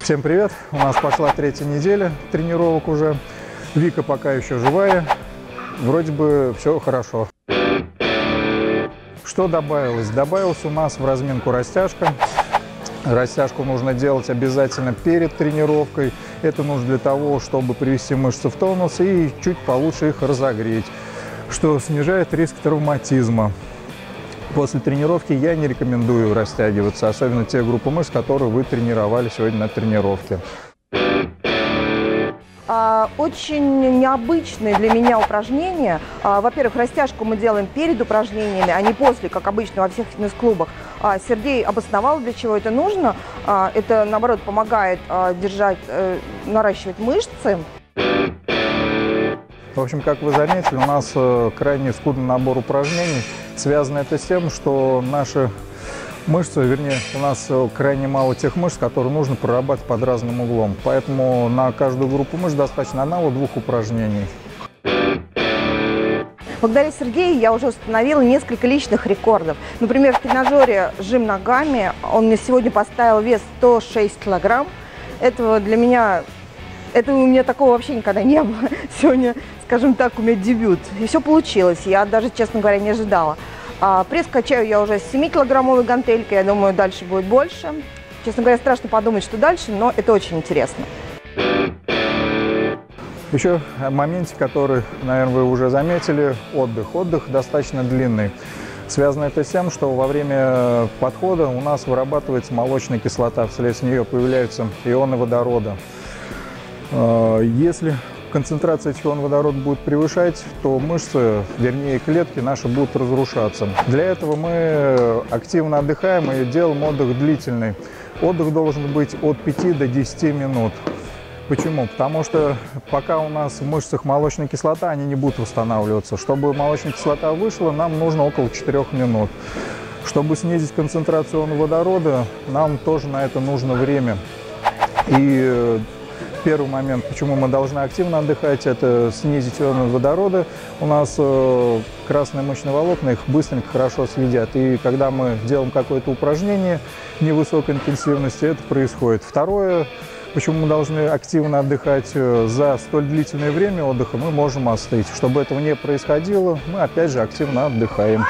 Всем привет! У нас пошла третья неделя тренировок уже. Вика пока еще живая. Вроде бы все хорошо. Что добавилось? Добавилась у нас в разминку растяжка. Растяжку нужно делать обязательно перед тренировкой. Это нужно для того, чтобы привести мышцы в тонус и чуть получше их разогреть, что снижает риск травматизма. После тренировки я не рекомендую растягиваться, особенно те группы мышц, которые вы тренировали сегодня на тренировке. Очень необычные для меня упражнения. Во-первых, растяжку мы делаем перед упражнениями, а не после, как обычно во всех фитнес-клубах. Сергей обосновал, для чего это нужно. Это, наоборот, помогает наращивать мышцы. В общем, как вы заметили, у нас крайне скудный набор упражнений. Связано это с тем, что наши мышцы, вернее, у нас крайне мало тех мышц, которые нужно прорабатывать под разным углом. Поэтому на каждую группу мышц достаточно 1-2 упражнений. Благодаря Сергею я уже установила несколько личных рекордов. Например, в тренажере жим ногами он мне сегодня поставил вес 106 килограмм. Этого у меня такого вообще никогда не было. Сегодня, скажем так, у меня дебют. И все получилось. Я даже, честно говоря, не ожидала. Пресс качаю я уже с 7-килограммовой гантелькой. Я думаю, дальше будет больше. Честно говоря, страшно подумать, что дальше, но это очень интересно. Еще момент, который, наверное, вы уже заметили, отдых. Отдых достаточно длинный. Связано это с тем, что во время подхода у нас вырабатывается молочная кислота. Вслед с нее появляются ионы водорода. Если концентрация этих ионов водорода будет превышать, то мышцы, вернее клетки наши будут разрушаться. Для этого мы активно отдыхаем и делаем отдых длительный. Отдых должен быть от 5 до 10 минут. Почему? Потому что пока у нас в мышцах молочная кислота, они не будут восстанавливаться. Чтобы молочная кислота вышла, нам нужно около 4 минут. Чтобы снизить концентрацию ионов водорода, нам тоже на это нужно время. И первый момент, почему мы должны активно отдыхать, это снизить ионы водорода. У нас красные мышечные волокна их быстренько хорошо съедят. И когда мы делаем какое-то упражнение невысокой интенсивности, это происходит. Второе, почему мы должны активно отдыхать, за столь длительное время отдыха мы можем остыть. Чтобы этого не происходило, мы опять же активно отдыхаем.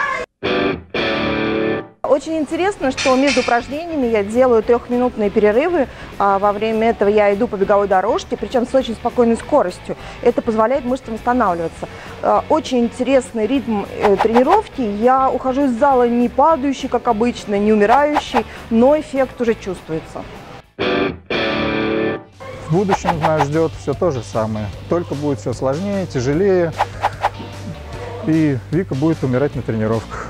Очень интересно, что между упражнениями я делаю 3-минутные перерывы. Во время этого я иду по беговой дорожке, причем с очень спокойной скоростью. Это позволяет мышцам восстанавливаться. Очень интересный ритм тренировки. Я ухожу из зала не падающий, как обычно, не умирающий, но эффект уже чувствуется. В будущем нас ждет все то же самое. Только будет все сложнее, тяжелее. И Вика будет умирать на тренировках.